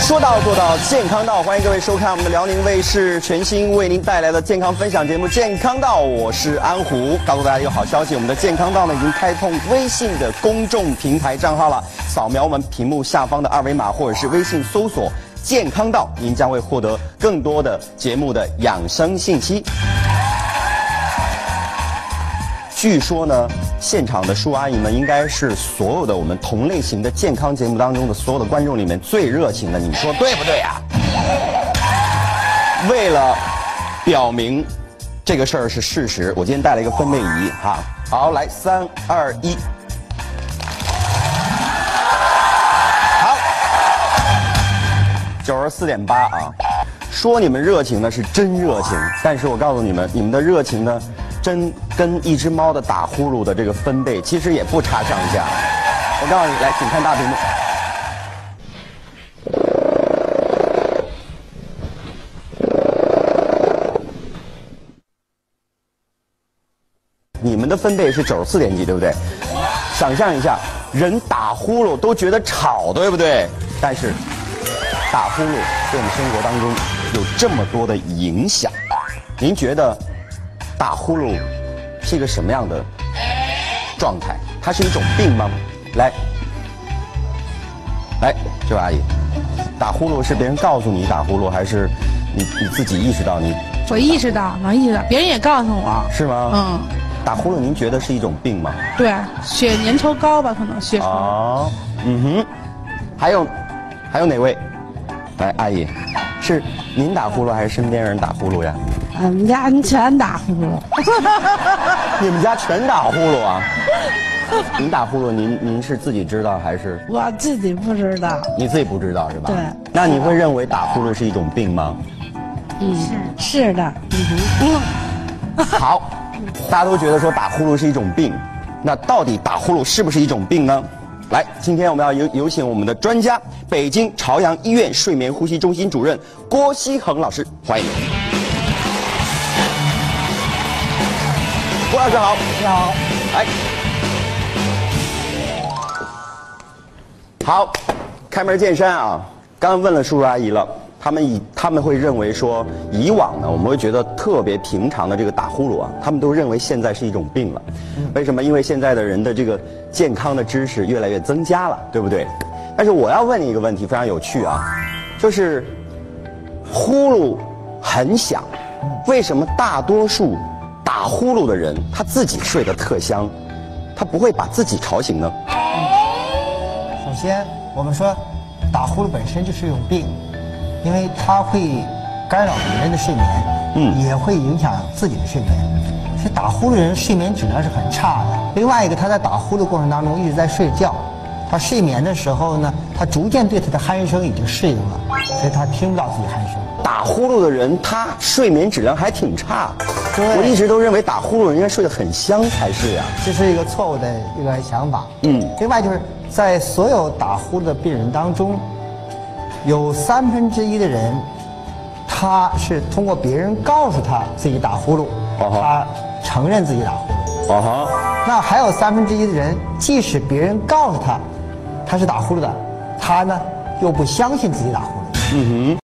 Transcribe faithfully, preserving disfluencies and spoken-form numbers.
说到做到，健康到，欢迎各位收看我们的辽宁卫视全新为您带来的健康分享节目《健康到》，我是安胡。告诉大家一个好消息，我们的健康到呢已经开通微信的公众平台账号了，扫描我们屏幕下方的二维码，或者是微信搜索“健康到”，您将会获得更多的节目的养生信息。据说呢，现场的舒阿姨们应该是所有的我们同类型的健康节目当中的所有的观众里面最热情的，你们说对不对呀？为了表明这个事儿是事实，我今天带了一个分贝仪哈。好，来三二一，好，九十四点八啊。说你们热情呢是真热情，但是我告诉你们，你们的热情呢，真跟一只猫的打呼噜的这个分贝其实也不差上下。我告诉你，来，请看大屏幕。你们的分贝是九十四点几，对不对？想象一下，人打呼噜都觉得吵，对不对？但是打呼噜对我们生活当中有这么多的影响，您觉得打呼噜是一个什么样的状态？它是一种病吗？来，来，这位阿姨，打呼噜是别人告诉你打呼噜，还是你你自己意识到你？ 我意识到，能意识到，别人也告诉我。 是吗？嗯。打呼噜您觉得是一种病吗？ 对，血粘稠高吧，可能血稠。 哦，嗯哼，还有，还有哪位？来，阿姨，是您打呼噜还是身边人打呼噜呀？ 我们家全打呼噜。 你们家全打呼噜啊？您打呼噜，您您是自己知道还是？ 我自己不知道。 你自己不知道是吧？ 对。 那你会认为打呼噜是一种病吗？ 嗯，是是的。 嗯哼。好，大家都觉得说打呼噜是一种病，那到底打呼噜是不是一种病呢？来，今天我们要有有请我们的专家，北京朝阳医院睡眠呼吸中心主任郭希恒老师，欢迎。郭老师好。 你好。 来，好，开门见山啊！刚刚问了叔叔阿姨了，他们以他们会认为说，以往呢，我们会觉得特别平常的这个打呼噜啊，他们都认为现在是一种病了。为什么？因为现在的人的这个健康的知识越来越增加了，对不对？但是我要问你一个问题，非常有趣啊，就是呼噜很响，为什么大多数打呼噜的人他自己睡得特香，他不会把自己吵醒呢？ 首先，我们说打呼噜本身就是一种病，因为它会干扰别人的睡眠，嗯，也会影响自己的睡眠。所以打呼噜的人睡眠质量是很差的。另外一个，他在打呼噜过程当中一直在睡觉，他睡眠的时候呢，他逐渐对他的鼾声已经适应了，所以他听不到自己鼾声。 打呼噜的人，他睡眠质量还挺差。 对， 我一直都认为打呼噜应该睡得很香才是呀。 这是一个错误的一个想法。嗯。另外就是在所有打呼噜的病人当中，有三分之一的人，他是通过别人告诉他自己打呼噜，他承认自己打呼噜。哦哈。那还有三分之一的人，即使别人告诉他他是打呼噜的，他呢又不相信自己打呼噜。嗯哼。